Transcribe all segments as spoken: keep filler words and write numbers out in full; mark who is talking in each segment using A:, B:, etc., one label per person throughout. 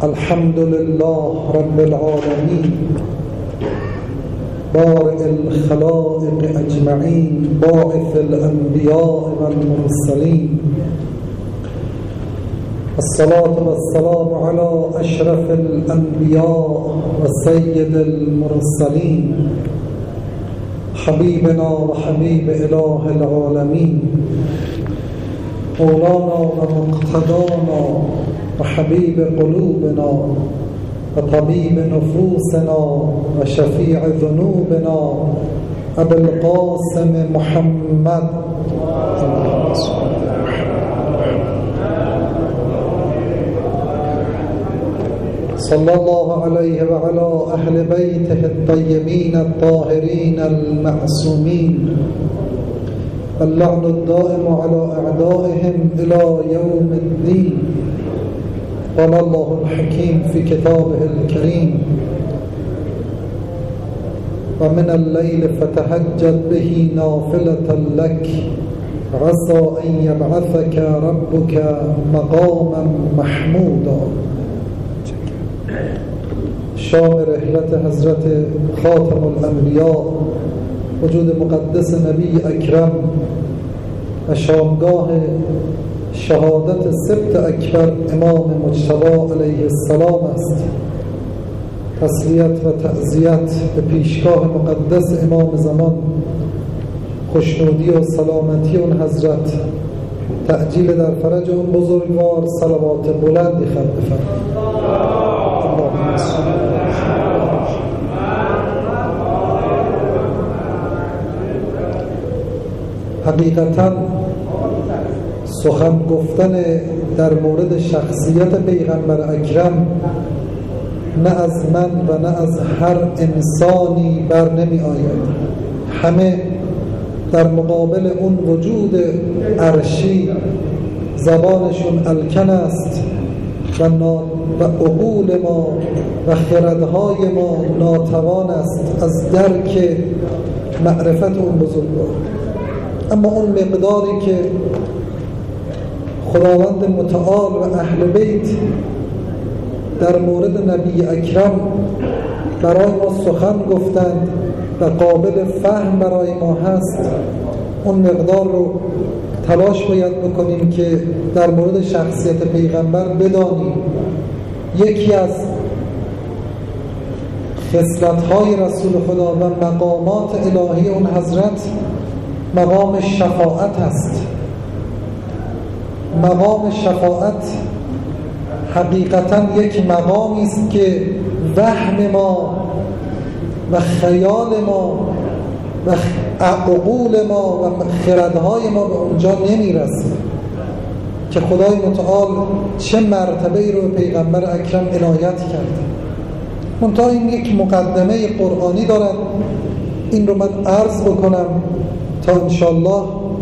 A: الحمد لله رب العالمين بارئ الخلائق أجمعين باعث الأنبياء والمرسلين. الصلاة والسلام على أشرف الأنبياء وسيد المرسلين حبيبنا وحبيب إله العالمين مولانا ومقتدانا وحبيب قلوبنا وطبيب نفوسنا وشفيع ذنوبنا أبي القاسم محمد صلى الله عليه وعلى أهل بيته الطيبين الطاهرين المعصومين. اللعن الدائم على أعدائهم إلى يوم الدين. قال الله الحكيم في كتابه الكريم: ومن الليل فتهجد به نافلة لك عسى أن يبعثك ربك مقاما محمودا. شام رحلت حضرت خاتم الانبیاء وجود مقدس نبی اکرم و شامگاه شهادت سبت اکبر امام مجتبی علیه السلام است. تسلیت و تعزیت به پیشگاه مقدس امام زمان، خوشنودی و سلامتی اون حضرت، تعجیل در فرج اون بزرگوار، صلوات بلندی خط بفرمایید. اللهم صل حقیقتاً سخن گفتن در مورد شخصیت پیغمبر اکرم نه از من و نه از هر انسانی بر نمی آید. همه در مقابل اون وجود عرشی زبانشون الکن است و, نا... و عقول ما و خردهای ما ناتوان است از درک معرفت اون بزرگوار. اما اون مقداری که خداوند متعال و اهل بیت در مورد نبی اکرم برای ما سخن گفتند و قابل فهم برای ما هست، اون مقدار رو تلاش باید بکنیم که در مورد شخصیت پیغمبر بدانیم. یکی از خصلت‌های رسول خدا و مقامات الهی اون حضرت مقام شفاعت است. مقام شفاعت حقیقتاً یک مقامی است که وهم ما و خیال ما و عقول ما و خردهای ما به اونجا نمیرسه که خدای متعال چه مرتبه ای رو به پیغمبر اکرم عنایت کرده. منتها این یک مقدمه قرآنی دارد، این رو من عرض بکنم تا انشالله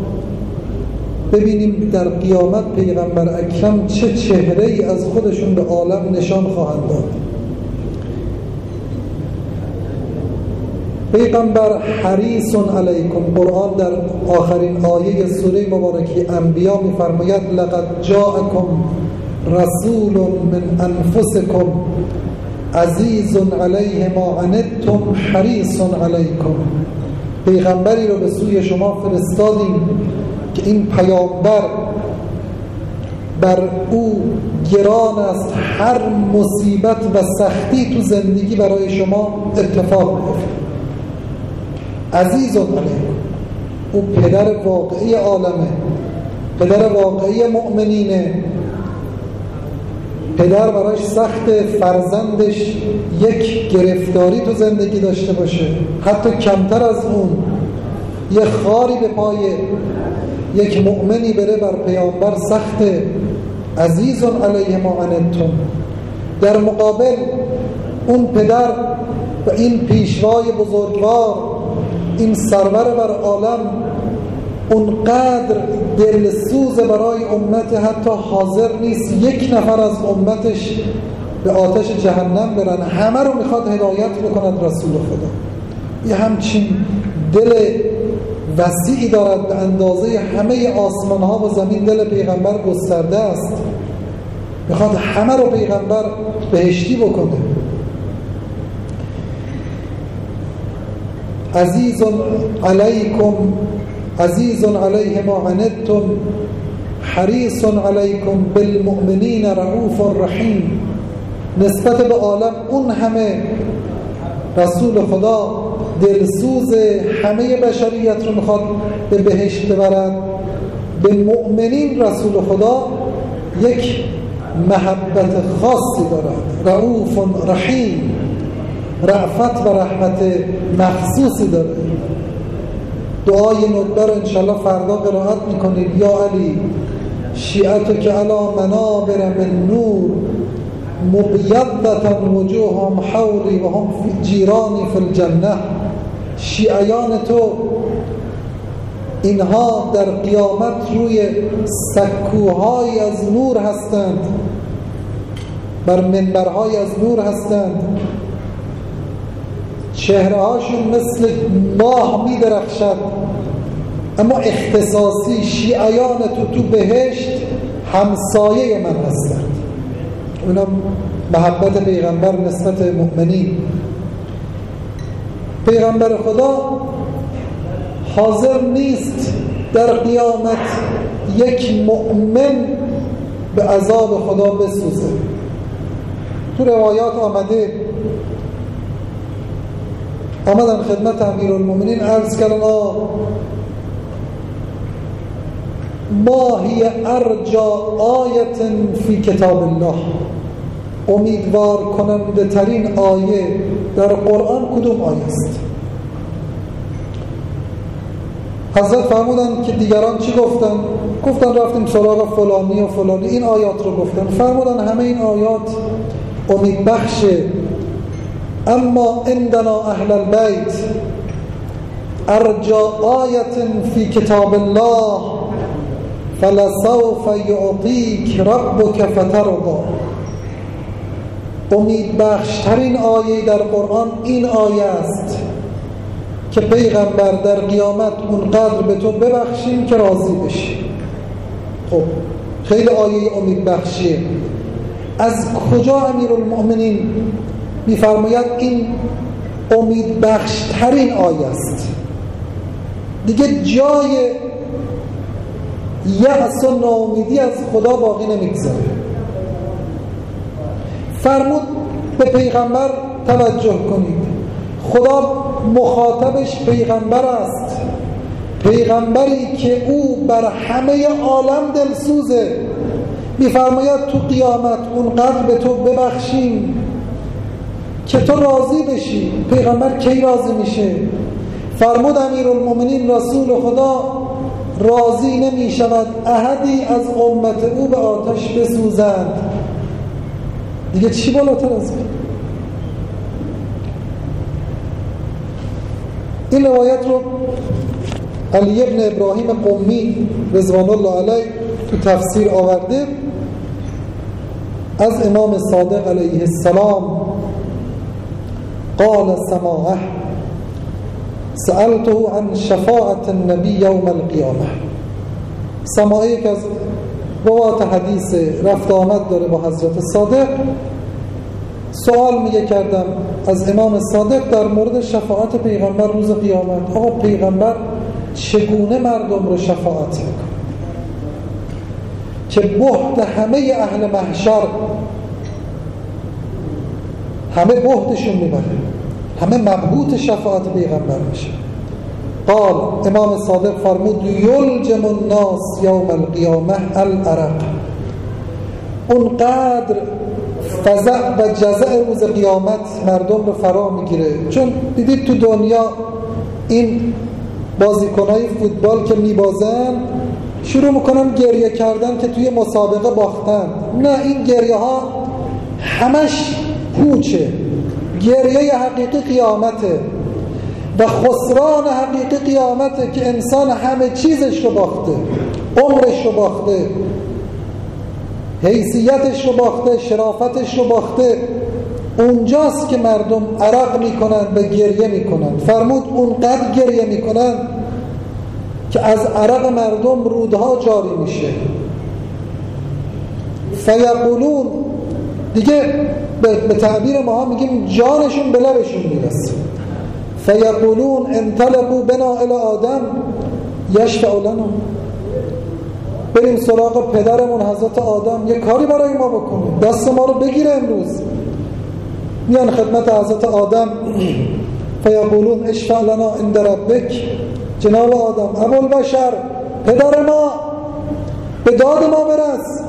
A: ببینیم در قیامت پیغمبر اکرم چه چهره ای از خودشون به عالم نشان خواهند داد. پیغمبر حریص علیکم، قرآن در آخرین آیه سوره مبارکه انبیا می‌فرماید لقد جاءکم رسول من انفسکم عزیز علیه ما عنتم حریص علیکم. پیغمبری رو به سوی شما فرستادیم که این پیامبر بر او گران است هر مصیبت و سختی تو زندگی برای شما اتفاق میفته. عزیز علیکم، او پدر واقعی عالمه، پدر واقعی مؤمنینه. پدر برایش سخت فرزندش یک گرفتاری تو زندگی داشته باشه، حتی کمتر از اون یه خاری به پای یک مؤمنی بره بر پیامبر سخته. عزیز علیه ما عنتم. در مقابل اون پدر و این پیشوای بزرگوار، این سرور بر عالم، اونقدر دلسوز برای امت حتی حاضر نیست یک نفر از امتش به آتش جهنم برن، همه رو میخواد هدایت بکند رسول خدا. یه همچین دل وسیعی دارد، به اندازه همه آسمان ها و زمین دل پیغمبر گسترده است. میخواد همه رو پیغمبر بهشتی بکنه. عزیز علیکم عزیز علیه ما عنتم حریص علیکم بالمؤمنین رؤوف رحیم. نسبت به عالم اون همه رسول خدا دلسوز همه بشریت رو میخواد به بهشت ببرد. به مؤمنین رسول خدا یک محبت خاصی دارد، رؤوف رحیم، رأفت و رحمت مخصوصی داره. دعای ندبه رو انشالله فردا قرائت میکنید. یا علی شیعتو که علا منابر من نور مبیضة وجوههم حولی و هم جیرانی فی الجنه. شیعیان تو اینها در قیامت روی سکوهای از نور هستند، بر منبرهای از نور هستند، چهرهاشون مثل ماه می درخشد. اما اختصاصی شیعیان تو تو بهشت همسایه من هستند. اونا محبت پیغمبر نسبت مؤمنین. پیغمبر خدا حاضر نیست در قیامت یک مؤمن به عذاب خدا بسوزه. تو روایات آمده، آمدن خدمت امیرالمومنین عرض کردن ما هی ارجا آیت فی کتاب الله، امیدوار کننده ترین آیه در قرآن کدوم آیه است؟ حضرت فرمودن که دیگران چی گفتن؟ گفتن رفتیم سراغ فلانی و فلانی این آیات رو گفتن. فرمودن همه این آیات امید بخشه، اما عندنا اهل البیت ارجا آیت فی کتاب الله فلسوف یعطیک ربک فترضی. امید بخشترین آیه در قرآن این آیه است که پیغمبر در قیامت اونقدر به تو ببخشیم که راضی بشی. خب خیلی آیه امید بخشیه. از کجا امیرالمؤمنین میفرماید این امید بخشترین آیه است؟ دیگه جای یأس و ناامیدی از خدا باقی نمیگذاره. فرمود به پیغمبر توجه کنید، خدا مخاطبش پیغمبر است، پیغمبری که او بر همه عالم دلسوزه. میفرماید تو قیامت اونقدر به تو ببخشیم که تو راضی بشی. پیغمبر کی راضی میشه؟ فرمود امیرالمومنین رسول خدا راضی نمی شود احدی از امت او به آتش بسوزند. دیگه چی بالاتر از این؟ این روایت رو علی ابن ابراهیم قمی رضوان الله علیه تو تفسیر آورده از امام صادق علیه السلام. قال سماعه سألته عن شفاعت النبی یوم القیامه. سماعه یک از روات حدیث رفت آمد داره با حضرت صادق. سوال میگه کردم از امام صادق در مورد شفاعت پیغمبر روز قیامت. آقا پیغمبر چگونه مردم رو شفاعت میکنه که بهت همه اهل محشر، همه بهتشون میبره، همه مبهوت شفاعت پیغمبر میشه. قال امام صادق فرمود یلجم الناس یوم القیامه العرق. اونقدر فزع و جزع روز قیامت مردم رو فرا میگیره. چون دیدید تو دنیا این بازیکنای فوتبال که میبازن شروع میکنن گریه کردن که توی مسابقه باختن. نه، این گریه ها همش پوچه. گریه حقیقی قیامته و خسران حقیقی قیامته که انسان همه چیزش رو باخته، عمرش رو باخته، حیثیتش رو باخته، شرافتش رو باخته. اونجاست که مردم عرق میکنن و گریه میکنن. فرمود اونقدر گریه میکنن که از عرق مردم رودها جاری میشه. فیقولون، دیگه به تعبیر ما ها میگیم جانشون به لبشون میرسه. فیقولون انطلقوا بنا الی آدم یشفع لنا، بریم سراغ پدرمون حضرت آدم یه کاری برای ما بکنه، دست ما رو بگیره امروز. میان خدمت حضرت آدم، فیقولون اشفع لنا عند ربک، جناب آدم ابوالبشر پدر ما به داد ما برس.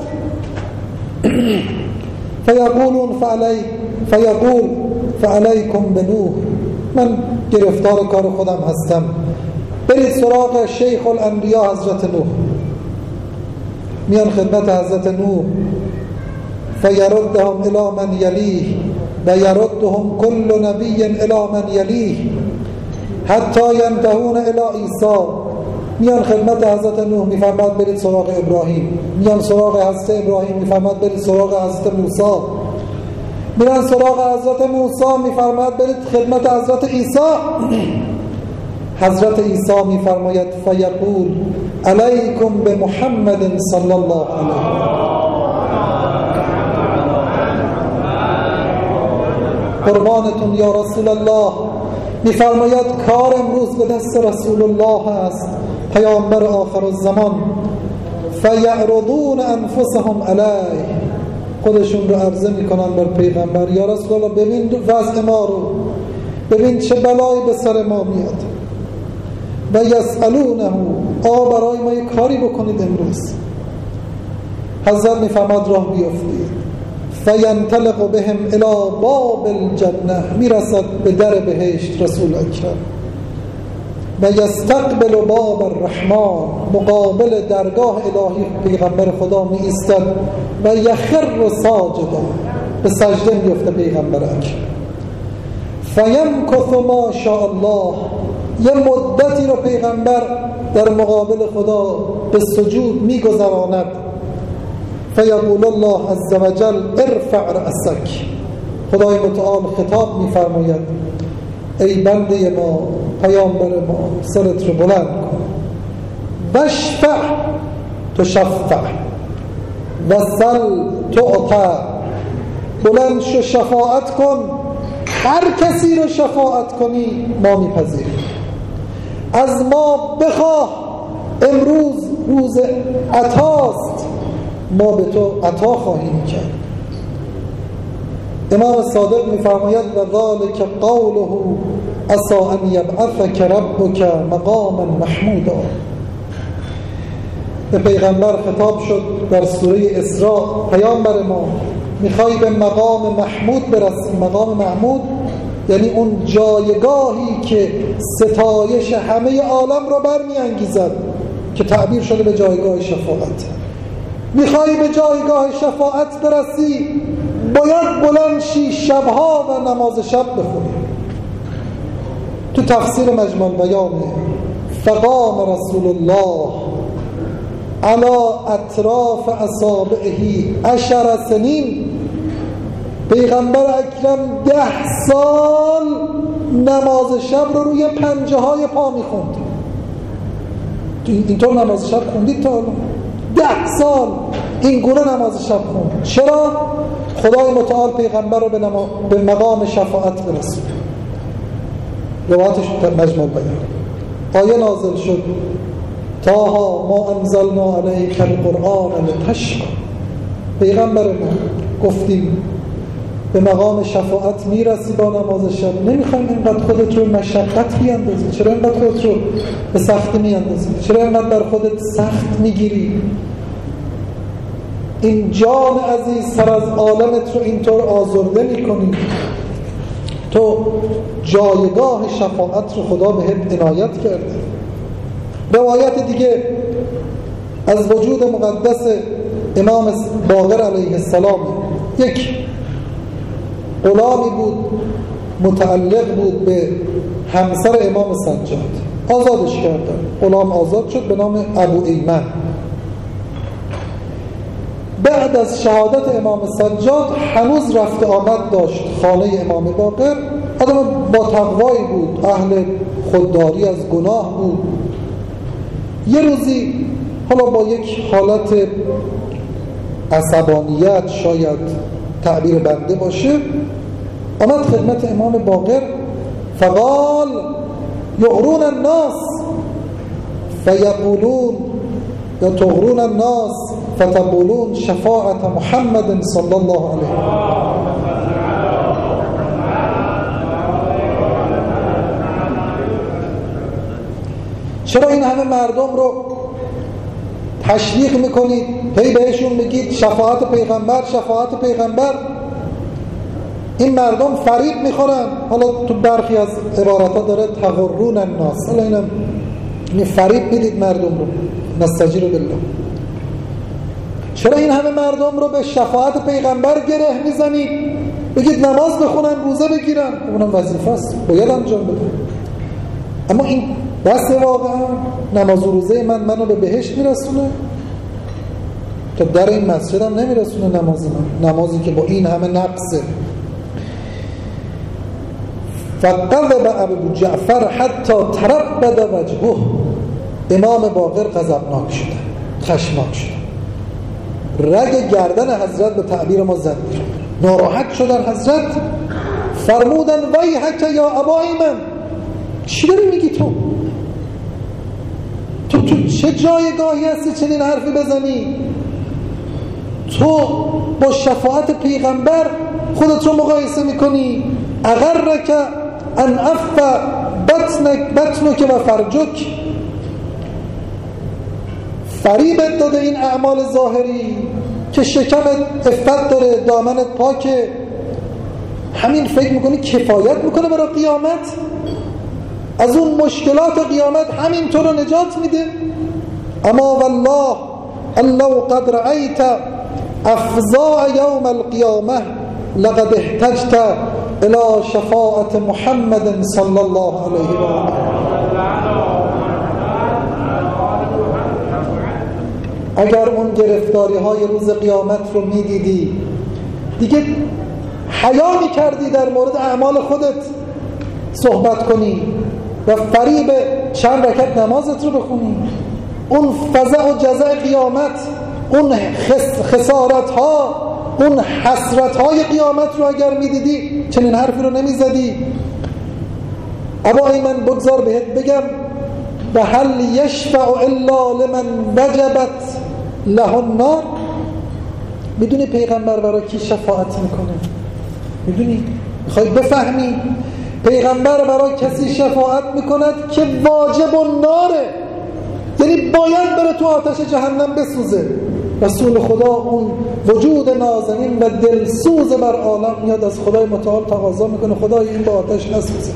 A: فیقولون فعلی فیقول فعلیکم بنوح، من گرفتار کار خودم هستم، برید سراغ شیخ الانبیا حضرت نوح. میان خدمت حضرت نوح، فیردهم الی من یلیه و یردهم کل نبی الی من یلیه حتی ینتهون الی عیسی. میان خدمت حضرت نوح، میفرماد برید سراغ ابراهیم. میان سراغ حضرت ابراهیم، میفرماد برید سراغ حضرت موسی. میرن سراغ حضرت موسی، میفرماد برید خدمت حضرت عیسی. حضرت عیسی میفرماید فیقول علیکم به محمد صلی الله علیه قربانتون یا رسول الله. میفرماید کار امروز به دست رسول الله است، پیامبر آخر الزمان. فیعرضون انفسهم علیه، خودشون رو عرضه میکنن بر پیغمبر، یا رسول الله ببین وضع ما رو، ببین چه بلایی به سر ما میاد. و یسألونه، آ برای ما یک کاری بکنید امروز. حضرت میفرماد راه بیفتید. فینطلق بهم الی باب الجنه، میرسد به در بهشت رسول اکرم. و یستقبل باب الرحمن، مقابل درگاه الهی پیغمبر خدا می ایستد. و یخر ساجدا، به سجده میفته پیغمبر اکرم. فیمکث ما شاء الله، یه مدتی رو پیغمبر در مقابل خدا به سجود میگذراند. فیقول الله عز وجل ارفع رأسک، خدای متعال خطاب میفرماید ای بنده ما، پیامبر ما، سرت رو بلند کن. وشفع تشفع وسل تعطى، بلند شو شفاعت کن، هر کسی رو شفاعت کنی ما میپذیریم. از ما بخواه، امروز روز عطاست، ما به تو عطا خواهیم کرد. امام صادق میفرماید و ذلک قوله عسى ان یبعثک ربک مقاما محمودا. به پیغمبر خطاب شد در سوره اسراء، پیامبر ما میخوای به مقام محمود برسی. مقام محمود یعنی اون جایگاهی که ستایش همه عالم را برمیانگیزد، که تعبیر شده به جایگاه شفاعت. میخوای به جایگاه شفاعت برسی، باید بلند شی، شبها و نماز شب بخونی. تو تفسیر مجموع بیانه، فقام رسول الله علی اطراف اصابعه عشر سنین، پیغمبر اکرم ده سال نماز شب رو روی پنجه های پا میخوند. اینطور نماز شب خوندید تا الان؟ ده سال این گونه نماز شب خوند. چرا؟ خدای متعال پیغمبر رو به, نما... به مقام شفاعت برسون. روایتش مجموع بیان. آیه نازل شد تاها ما انزلنا علیک القرآن لتشقی، پیغمبر ما گفتیم به مقام شفاعت میرسی با نماز شب، نمیخوایم اینقدر خودت رو مشقت بیاندازی. چرا اینقدر خودت رو به سختی میاندازی؟ چرا اینقدر بر خودت سخت میگیری؟ این جان عزیز سر از عالمت رو اینطور آزرده میکنی. تو جایگاه شفاعت رو خدا بهت عنایت کرده. روایت دیگه از وجود مقدس امام باقر علیه السلام، یک غلامی بود متعلق بود به همسر امام سجاد، آزادش کردن، غلام آزاد شد به نام ابو ایمن. بعد از شهادت امام سجاد هنوز رفت آمد داشت خانه امام باقر. آدم با تقوایی بود، اهل خودداری از گناه بود. یه روزی حالا با یک حالت عصبانیت شاید تعبیر بنده باشه، آمد خدمت امام باقر فقال یغرون الناس فیقولون یا تغرون الناس فتقولون شفاعت محمد صلی الله علیه چرا این همه مردم رو تشویق میکنید، هی بهشون میگید شفاعت پیغمبر شفاعت پیغمبر؟ این مردم فریب میخورن. حالا تو برخی از عبارت ها داره تغرون الناس، حالا اینم این فریب میدید مردم رو. نستجیر بالله. چرا این همه مردم رو به شفاعت پیغمبر گره میزنید؟ بگید نماز بخونن، روزه بگیرن، اونم وظیفه است، باید انجام بدن. اما این بس واقعا نماز و روزه من منو به بهشت میرسونه؟ تا در این مسجد هم نمیرسونه نماز من، نمازی که با این همه نقصه. فقذب ابو جعفر حتی تربد وجهه. امام باقر غضبناک شدن، خشمناک شدن، رگ گردن حضرت به تعبیر ما زد، ناراحت شدن. حضرت فرمودن ویحک یا ابا ایمن، چی داری میگی تو؟ تو تو چه جایگاهی هستی چنین حرفی بزنی؟ تو با شفاعت پیغمبر خودت رو مقایسه میکنی؟ اغرک ان اف بطنک بطنک و فرجک. فریبت داده این اعمال ظاهری که شکمت افت داره، دامنت پاکه، همین فکر میکنی کفایت میکنه برای قیامت؟ از اون مشکلات قیامت همین تو رو نجات میده؟ اما والله الله قد رأیت افزاع یوم القیامه لقد احتجت الى شفاعت محمد صلی الله علیه و آله. اگر اون گرفتاری های روز قیامت رو میدیدی دیگه حیا میکردی در مورد اعمال خودت صحبت کنی و فریب چند رکعت نمازت رو بخونی. اون فزع و جزع قیامت، اون خس خسارت ها، اون حسرت های قیامت رو اگر میدیدی چنین حرفی رو نمیزدی. ابا ایمن بگذار بهت بگم و هل یشفع الا لمن وجبت له النار. میدونی پیغمبر برای کی شفاعت میکنه؟ میدونی؟ میخوای بفهمی؟ پیغمبر برای کسی شفاعت میکند که واجب الناره، یعنی باید بره تو آتش جهنم بسوزه. رسول خدا اون وجود نازنین و دلسوز بر عالم میاد از خدای متعال تقاضا میکنه خدای این با آتش نسوزه.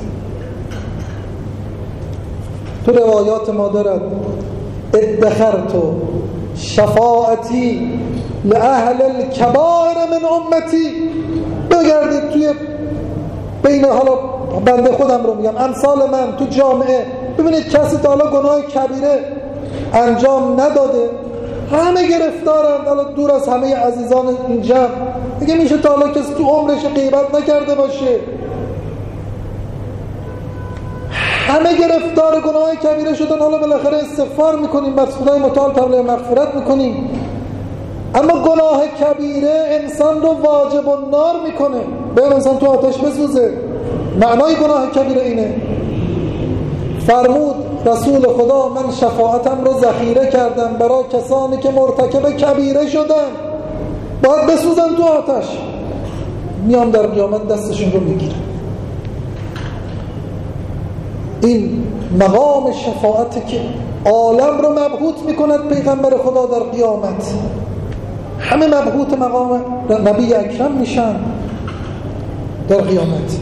A: تو روایات ما دارد ادخرت شفاعتی لأهل الكبائر من امتی. بگردید توی بین، حالا بنده خودم رو میگم، امثال من تو جامعه، ببینید کسی تا حالا گناه کبیره انجام نداده، همه گرفتارن. حالا دور از همه عزیزان اینجا دیگه میشه تا حالا کسی تو عمرش غیبت نکرده باشه، همه گرفتار گناه کبیره شدن. حالا بالاخره استغفار میکنیم، بر خدای متعال طلب مغفرت میکنیم، اما گناه کبیره انسان رو واجب النار میکنه، به انسان تو آتش بسوزه. معنای گناه کبیره اینه. فرمود رسول خدا من شفاعتم رو ذخیره کردم برای کسانی که مرتکب کبیره شدن، باید بسوزن تو آتش. میام در قیامت دستشون رو میگیرم. این مقام شفاعتی که عالم رو مبهوت میکند پیغمبر خدا در قیامت. همه مبهوت مقام نبی اکرم میشن در قیامت.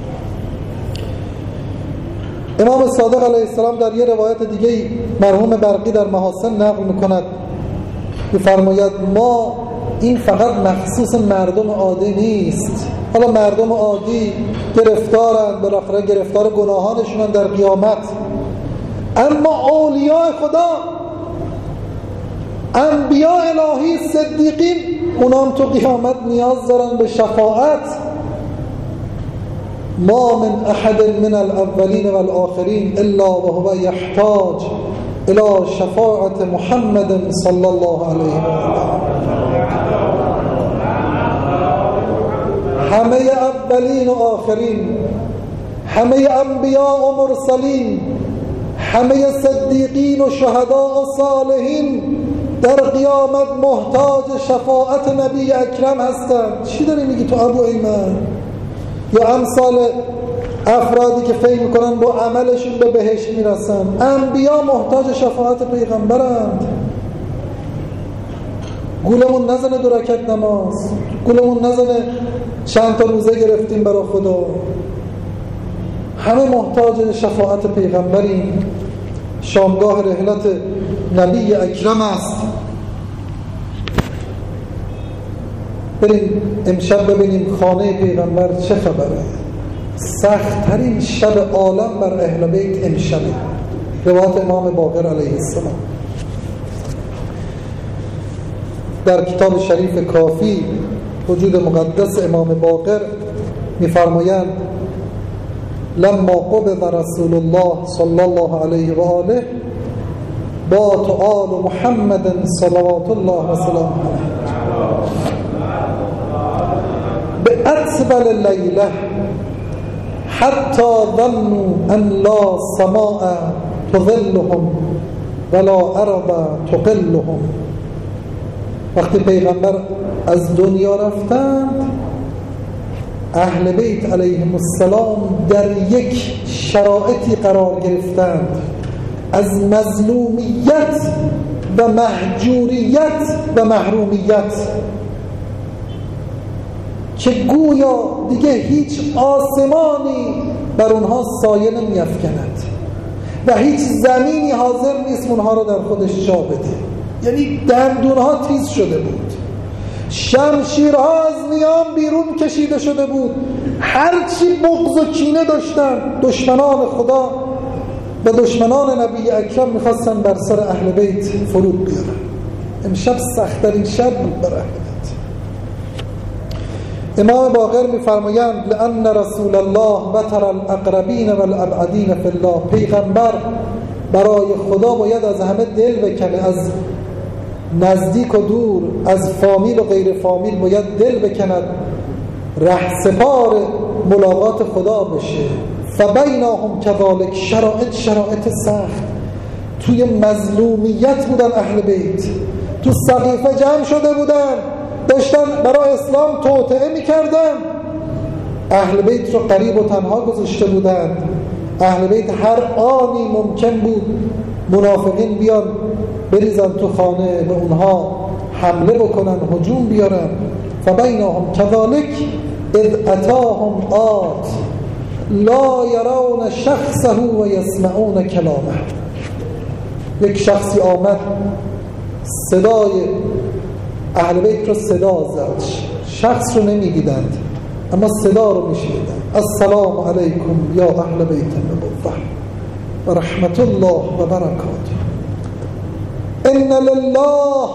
A: امام صادق علیه السلام در یه روایت دیگه مرحوم برقی در محاسن نقل میکند، میفرماید ما این فقط مخصوص مردم عادی نیست. حالا مردم عادی گرفتارن، بالاخره گرفتار گناهانشونن در قیامت، اما اولیاء خدا، انبیاء الهی، صدیقین، اونام تو قیامت نیاز دارن به شفاعت. ما من احد من الاولین والآخرین الا وهو یحتاج الى شفاعت محمد صلی الله علیه و آله. همه اولین و آخرین، همه انبیاء و مرسلین، همه صدیقین و شهدا و صالحین در قیامت محتاج شفاعت نبی اکرم هستند. چی داری میگی تو ابو ایمن؟ یا امثال افرادی که فکر میکنن با عملشون به بهشت میرسن. انبیا محتاج شفاعت پیغمبرند. گولمون نزنه دو رکعت نماز، گولمون نزنه چند تا روزه گرفتیم برای خدا. همه محتاج شفاعت پیغمبریم. شامگاه رحلت نبی اکرم است. بریم امشب ببینیم خانه پیغمبر چه خبره. سخت ترین شب عالم بر اهل بیت امشبه. روایت امام باقر علیه السلام در کتاب شریف کافی وجود مقدس امام باقر می‌فرمایند لما قبض رسول الله صلی الله علیه و آله بات آل محمد صلوات الله و سلامه به اطول لیله حتی ظنوا ان لا سماء تظلهم ولا ارض تقلهم. وقتی پیغمبر از دنیا رفتند اهل بیت علیهم السلام در یک شرایطی قرار گرفتند از مظلومیت و محجوریت و محرومیت که گویا دیگه هیچ آسمانی بر اونها سایه نمی افکند و هیچ زمینی حاضر نیست اونها رو در خودش جا بده. یعنی دندونها تیز شده بود، شمشیرها از نیام بیرون کشیده شده بود. هرچی بغض و کینه داشتن دشمنان خدا و دشمنان نبی اکرم میخواستن بر سر اهل بیت فرود بیارن. امشب سخت‌ترین شب بود بر اهل بیت. امام باقر میفرمایند لأن رسول الله بتر الاقربین والابعدین فی الله. پیغمبر برای خدا باید از همه دل بکنه، از نزدیک و دور، از فامیل و غیر فامیل باید دل بکند، رهسپار ملاقات خدا بشه. فبینهم کذالک. شرایط شرایط سخت، توی مظلومیت بودن اهل بیت، تو سقیفه جمع شده بودن، داشتن برای اسلام توطئه میکردن. اهل بیت رو غریب و تنها گذاشته بودن. اهل بیت هر آنی ممکن بود منافقین بیان بریزن تو خانه، به اونها حمله بکنن، هجوم بیارن. فبینهم کذالک اذ اتاهم آت لا یرون شخصه و یسمعون کلامه. یک شخصی آمد صدای اهل بیت رو صدا زد، شخص رو نمیدیدند اما صدا رو میشنیدند. السلام علیکم یا اهل بیت النبوة و رحمت الله و برکاته. ان لله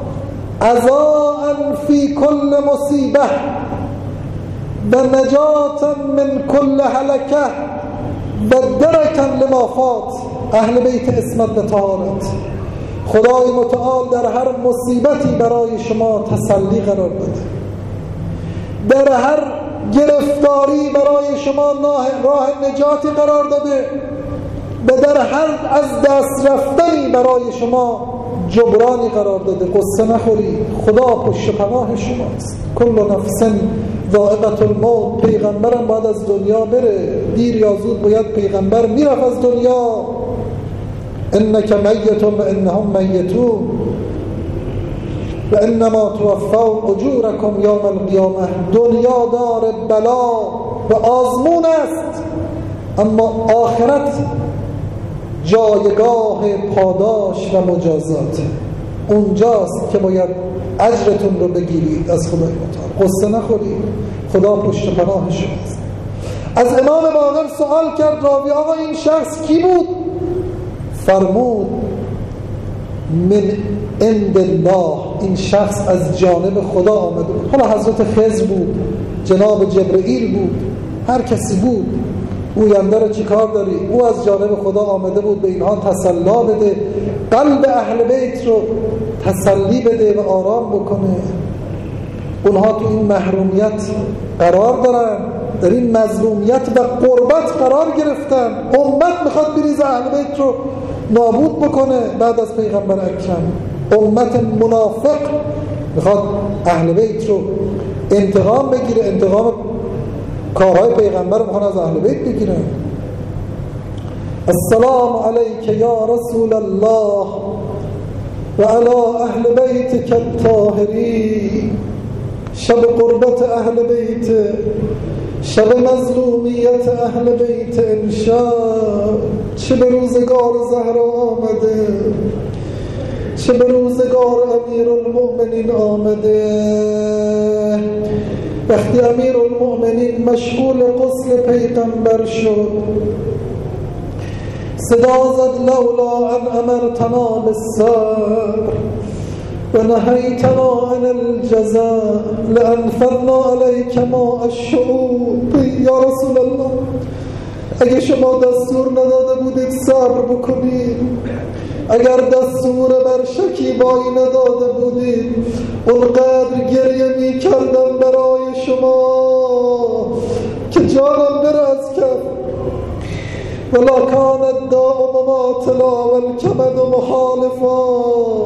A: عزاء فی کل مصیبه و نجاتا من کل هلکه و درکا لما فات. اهل بیت اسمت و طهارت. خدای متعال در هر مصیبتی برای شما تسلی قرار بده، در هر گرفتاری برای شما راه نجاتی قرار داده و در هر از دست رفتنی برای شما جبرانی قرار داده. قصه نخورید، خدا پشت پناه شماست. کل نفس ذائقة الموت. پیغمبرم باید از دنیا بره، دیر یا زود باید پیغمبر میرفت از دنیا. انک میت و انهم میتون و انما توفون اجورکم یوم القیامه. دنیا دار بلا و آزمون است، اما آخرت جایگاه پاداش و مجازات. اونجاست که باید اجرتون رو بگیرید از خدای متعال. قصه نخورید، خدا پشت پناه شماست. از امام باقر سوال کرد راوی آقا این شخص کی بود؟ فرمود من عند الله. این شخص از جانب خدا آمده بود. حالا حضرت خضر بود، جناب جبرئیل بود، هر کسی بود. گوینده رو چی کار داری؟ او از جانب خدا آمده بود به اینها تسلا بده، قلب اهل بیت رو تسلی بده و آرام بکنه. اونها تو این محرومیت قرار دارن، در این مظلومیت و غربت قرار گرفتن. امت میخواد بریزه اهل بیت رو نابود بکنه بعد از پیغمبر اکرم. امت منافق میخواد اهل بیت رو انتقام بگیره، انتقام کارهای پیغمبر رو میخواد از اهل بیت بگیره. السلام علیک یا رسول الله و علی اهل بیتک الطاهرین. شب قربت اهل بیت، شب مظلومیت اهل بیت امشب، چه به روزگار زهرا آمده، چه به روزگار امیرالمؤمنین آمده. وقتی امیرالمؤمنین مشغول غسل پیغمبر شد صدا زد لولا ان امرتنا بالصبر و نهیتنا عن الجزاء لانفضنا علیک ماء الشعوب. یا رسول الله، اگه شما دستور نداده بودید صبر بکنید، اگر دستور بر شکیبایی نداده بودید اونقدر گریه می کردم برای شما که جانم بره از کف. ولا کان الداء مماثلا والکبد مخالفا.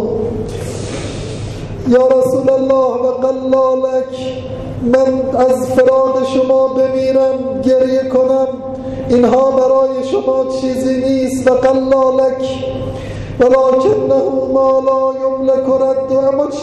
A: یا رسول الله و قلالک، من از فراق شما بمیرم گریه کنم اینها برای شما چیزی نیست. و قلالک ولکنه ما لا یملک رد. اما